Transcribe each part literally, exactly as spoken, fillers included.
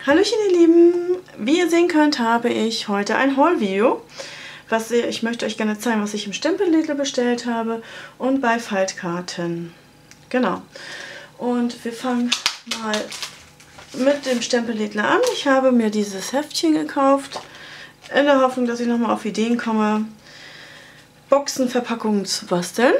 Hallöchen ihr Lieben, wie ihr sehen könnt, habe ich heute ein Haul-Video. Was ihr, ich möchte euch gerne zeigen, was ich im Stempellädle bestellt habe und bei Faltkarten. Genau. Und wir fangen mal mit dem Stempellädle an. Ich habe mir dieses Heftchen gekauft, in der Hoffnung, dass ich nochmal auf Ideen komme, Boxenverpackungen zu basteln.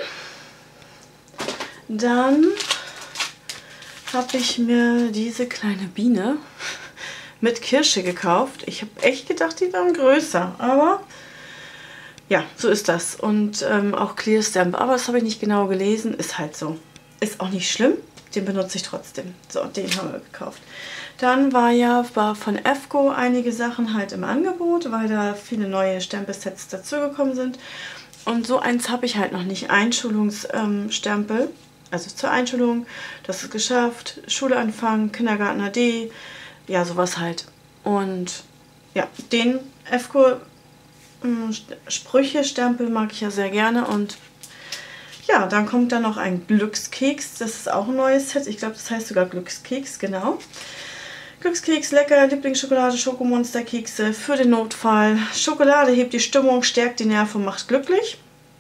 Dann habe ich mir diese kleine Biene mit Kirsche gekauft. Ich habe echt gedacht, die wären größer, aber ja, so ist das. Und ähm, auch Clear Stamp, aber das habe ich nicht genau gelesen. Ist halt so. Ist auch nicht schlimm, den benutze ich trotzdem. So, den haben wir gekauft. Dann war ja war von F C O einige Sachen halt im Angebot, weil da viele neue Stempelsets dazugekommen sind. Und so eins habe ich halt noch nicht. Einschulungsstempel, ähm, also zur Einschulung, das ist geschafft, Schule anfangen, Kindergarten A D, ja, sowas halt. Und ja, den F C O ähm, Sprüche-Stempel mag ich ja sehr gerne. Und ja, dann kommt da noch ein Glückskeks, das ist auch ein neues Set. Ich glaube, das heißt sogar Glückskeks, genau. Glückskeks, lecker, Lieblingsschokolade, Schokomonsterkekse für den Notfall. Schokolade hebt die Stimmung, stärkt die Nerven, macht glücklich.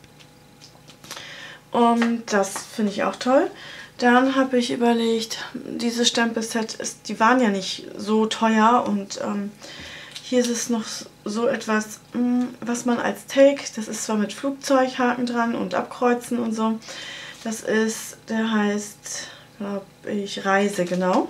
Und das finde ich auch toll. Dann habe ich überlegt, diese Stempelset, ist, die waren ja nicht so teuer. Und ähm, hier ist es noch so etwas, mh, was man als Take, das ist zwar mit Flugzeughaken dran und Abkreuzen und so. Das ist, der heißt, glaube ich, Reise, genau.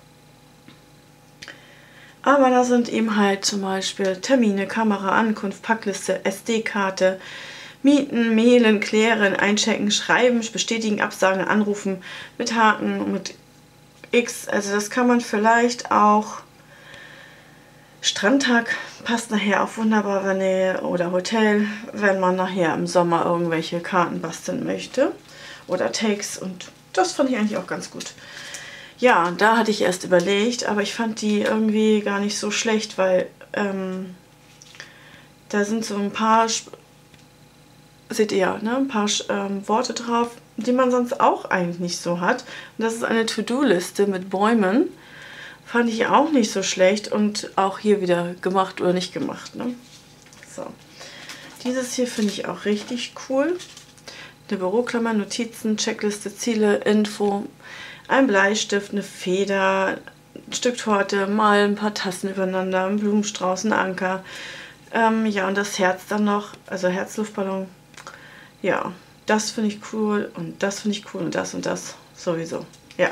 Aber da sind eben halt zum Beispiel Termine, Kamera, Ankunft, Packliste, S D-Karte, Mieten, mailen, klären, einchecken, schreiben, bestätigen, absagen, anrufen mit Haken, mit X. Also das kann man vielleicht auch, Strandtag passt nachher auch wunderbar, wenn ihr, oder Hotel, wenn man nachher im Sommer irgendwelche Karten basteln möchte. Oder Takes, und das fand ich eigentlich auch ganz gut. Ja, da hatte ich erst überlegt, aber ich fand die irgendwie gar nicht so schlecht, weil ähm, da sind so ein paar, seht ihr ja, ne, ein paar ähm, Worte drauf, die man sonst auch eigentlich nicht so hat. Und das ist eine To-Do-Liste mit Bäumen. Fand ich auch nicht so schlecht und auch hier wieder gemacht oder nicht gemacht. Ne? So. Dieses hier finde ich auch richtig cool. Eine Büroklammer, Notizen, Checkliste, Ziele, Info. Ein Bleistift, eine Feder, ein Stück Torte, mal ein paar Tassen übereinander, ein Blumenstrauß, ein Anker. Ähm, ja, und das Herz dann noch, also Herzluftballon. Ja, das finde ich cool und das finde ich cool und das und das sowieso. Ja.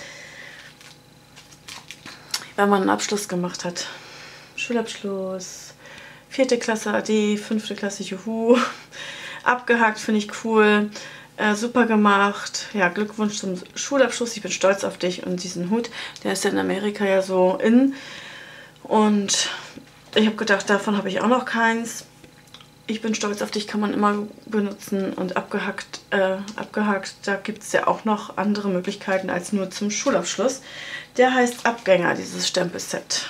Wenn man einen Abschluss gemacht hat. Schulabschluss, vierte Klasse A D, fünfte Klasse Juhu. Abgehakt, finde ich cool. Äh, super gemacht. Ja, Glückwunsch zum Schulabschluss. Ich bin stolz auf dich und diesen Hut. Der ist ja in Amerika ja so in. Und ich habe gedacht, davon habe ich auch noch keins. Ich bin stolz auf dich, kann man immer benutzen. Und abgehackt, äh, abgehakt, da gibt es ja auch noch andere Möglichkeiten als nur zum Schulabschluss. Der heißt Abgänger, dieses Stempelset.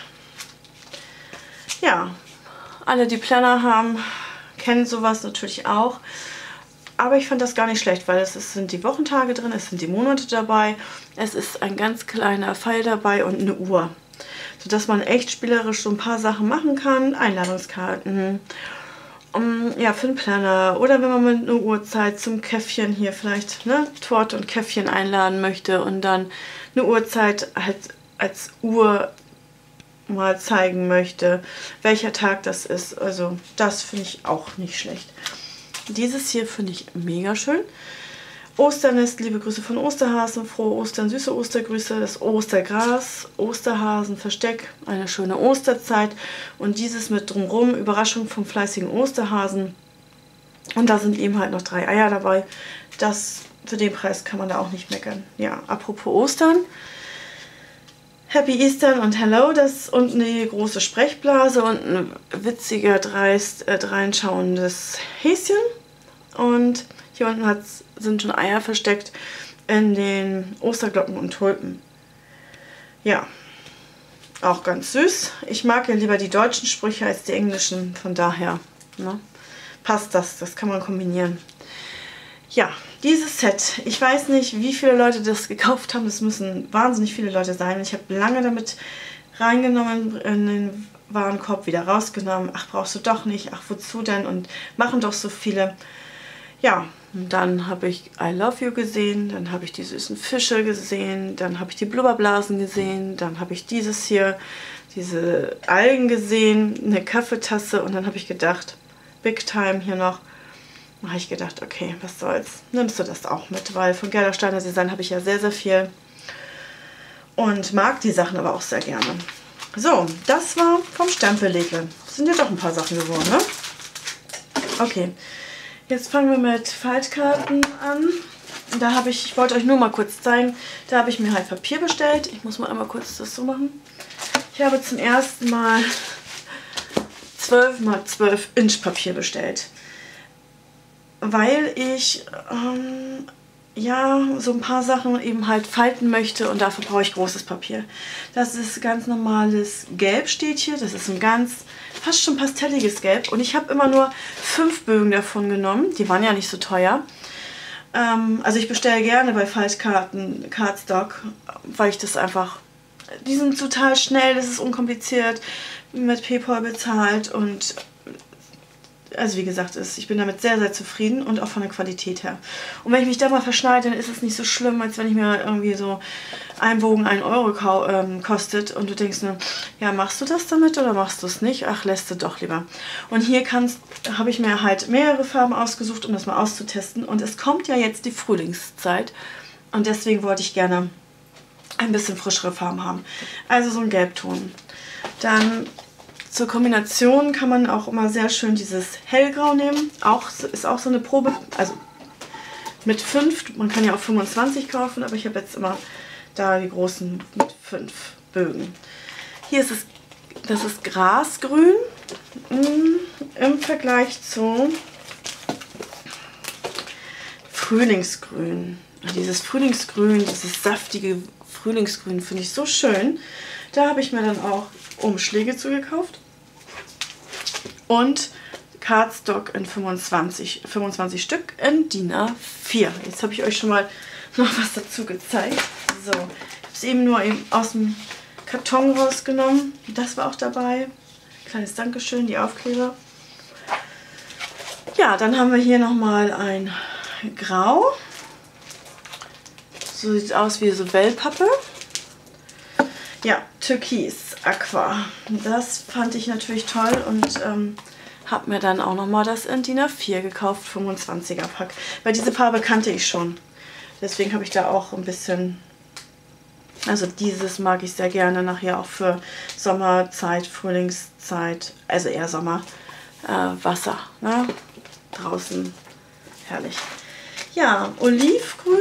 Ja, alle, die Planner haben, kennen sowas natürlich auch. Aber ich fand das gar nicht schlecht, weil es, es sind die Wochentage drin, es sind die Monate dabei, es ist ein ganz kleiner Pfeil dabei und eine Uhr. Sodass man echt spielerisch so ein paar Sachen machen kann. Einladungskarten, um, ja, für den Planner. Oder wenn man mit einer Uhrzeit zum Käffchen hier vielleicht, ne, Torte und Käffchen einladen möchte und dann eine Uhrzeit halt als Uhr mal zeigen möchte, welcher Tag das ist. Also das finde ich auch nicht schlecht. Dieses hier finde ich mega schön. Osternest, liebe Grüße von Osterhasen, frohe Ostern, süße Ostergrüße, das Ostergras, Osterhasen-Versteck, eine schöne Osterzeit und dieses mit drumrum, Überraschung vom fleißigen Osterhasen. Und da sind eben halt noch drei Eier dabei. Das, für den Preis kann man da auch nicht meckern. Ja, apropos Ostern. Happy Eastern und Hello, das ist unten die große Sprechblase und ein witziger, dreist, äh, dreinschauendes Häschen. Und hier unten hat's, sind schon Eier versteckt in den Osterglocken und Tulpen. Ja, auch ganz süß. Ich mag ja lieber die deutschen Sprüche als die englischen, von daher, ne, passt das, das kann man kombinieren. Ja, dieses Set, ich weiß nicht, wie viele Leute das gekauft haben, das müssen wahnsinnig viele Leute sein. Ich habe lange damit reingenommen in den Warenkorb, wieder rausgenommen. Ach, brauchst du doch nicht. Ach, wozu denn? Und machen doch so viele. Ja, und dann habe ich I Love You gesehen, dann habe ich die süßen Fische gesehen, dann habe ich die Blubberblasen gesehen, dann habe ich dieses hier, diese Algen gesehen, eine Kaffeetasse und dann habe ich gedacht, Big Time hier noch. Dann habe ich gedacht, okay, was soll's, nimmst du das auch mit, weil von Gerdersteiner Design habe ich ja sehr, sehr viel und mag die Sachen aber auch sehr gerne. So, das war vom Stempellegel. Das sind ja doch ein paar Sachen geworden, ne? Okay, jetzt fangen wir mit Faltkarten an. Da habe ich, ich wollte euch nur mal kurz zeigen, da habe ich mir halt Papier bestellt. Ich muss mal einmal kurz das so machen. Ich habe zum ersten Mal zwölf mal zwölf Inch Papier bestellt. Weil ich ähm, ja so ein paar Sachen eben halt falten möchte und dafür brauche ich großes Papier. Das ist ganz normales Gelb steht hier. Das ist ein ganz, fast schon pastelliges Gelb. Und ich habe immer nur fünf Bögen davon genommen. Die waren ja nicht so teuer. Ähm, also ich bestelle gerne bei Faltkarten Cardstock, weil ich das einfach, die sind total schnell, das ist unkompliziert, mit PayPal bezahlt und also wie gesagt, ist, ich bin damit sehr, sehr zufrieden und auch von der Qualität her. Und wenn ich mich da mal verschneide, dann ist es nicht so schlimm, als wenn ich mir irgendwie so ein Bogen einen Euro ähm, kostet und du denkst nur, ja, machst du das damit oder machst du es nicht? Ach, lässt du doch lieber. Und hier habe ich mir halt mehrere Farben ausgesucht, um das mal auszutesten. Und es kommt ja jetzt die Frühlingszeit und deswegen wollte ich gerne ein bisschen frischere Farben haben. Also so ein Gelbton. Dann zur Kombination kann man auch immer sehr schön dieses Hellgrau nehmen. Auch, ist auch so eine Probe, also mit fünf, man kann ja auch fünfundzwanzig kaufen, aber ich habe jetzt immer da die großen mit fünf Bögen. Hier ist es, das ist Grasgrün im Vergleich zu Frühlingsgrün. Dieses Frühlingsgrün, dieses saftige Frühlingsgrün finde ich so schön. Da habe ich mir dann auch Umschläge zugekauft und Cardstock in fünfundzwanzig, fünfundzwanzig Stück in D I N A vier. Jetzt habe ich euch schon mal noch was dazu gezeigt. So, ich habe es eben nur eben aus dem Karton rausgenommen. Das war auch dabei. Kleines Dankeschön, die Aufkleber. Ja, dann haben wir hier nochmal ein Grau. So sieht es aus wie so Wellpappe. Ja, Türkis Aqua. Das fand ich natürlich toll und ähm, habe mir dann auch nochmal das in D I N A vier gekauft, fünfundzwanziger Pack. Weil diese Farbe kannte ich schon. Deswegen habe ich da auch ein bisschen, also dieses mag ich sehr gerne nachher auch für Sommerzeit, Frühlingszeit, also eher Sommer, äh, Wasser, ne? Draußen, herrlich. Ja, Olivgrün.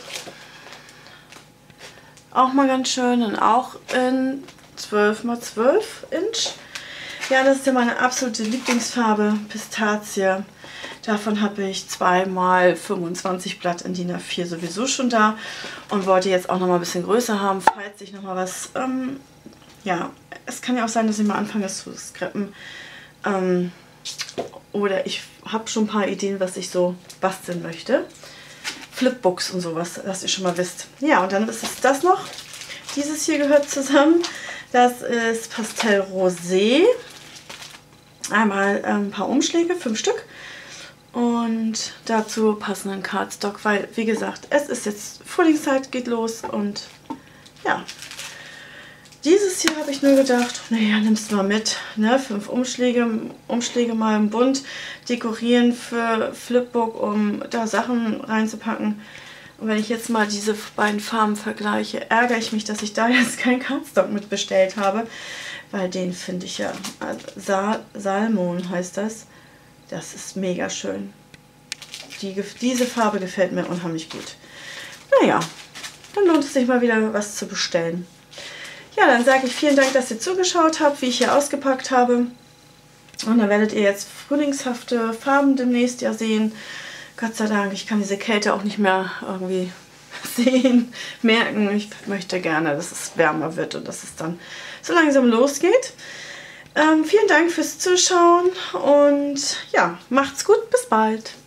Auch mal ganz schön und auch in zwölf mal zwölf Inch. Ja, das ist ja meine absolute Lieblingsfarbe, Pistazie. Davon habe ich zwei mal fünfundzwanzig Blatt in D I N A vier sowieso schon da und wollte jetzt auch noch mal ein bisschen größer haben, falls ich noch mal was, ähm, ja, es kann ja auch sein, dass ich mal anfange, das zu scrappen. Ähm, oder ich habe schon ein paar Ideen, was ich so basteln möchte. Flipbooks und sowas, dass ihr schon mal wisst. Ja, und dann ist es das noch. Dieses hier gehört zusammen. Das ist Pastell Rosé. Einmal ein paar Umschläge, fünf Stück. Und dazu passenden Cardstock, weil, wie gesagt, es ist jetzt Frühlingszeit, geht los. Und ja, dieses hier habe ich nur gedacht, naja, nimmst du mal mit. Ne? Fünf Umschläge, Umschläge mal im Bund dekorieren für Flipbook, um da Sachen reinzupacken. Und wenn ich jetzt mal diese beiden Farben vergleiche, ärgere ich mich, dass ich da jetzt keinen Cardstock mit bestellt habe. Weil den finde ich ja, Sal Salmon heißt das. Das ist mega schön. Die, diese Farbe gefällt mir unheimlich gut. Naja, dann lohnt es sich mal wieder was zu bestellen. Ja, dann sage ich vielen Dank, dass ihr zugeschaut habt, wie ich hier ausgepackt habe. Und dann werdet ihr jetzt frühlingshafte Farben demnächst ja sehen. Gott sei Dank, ich kann diese Kälte auch nicht mehr irgendwie sehen, merken. Ich möchte gerne, dass es wärmer wird und dass es dann so langsam losgeht. Ähm, vielen Dank fürs Zuschauen und ja, macht's gut, bis bald.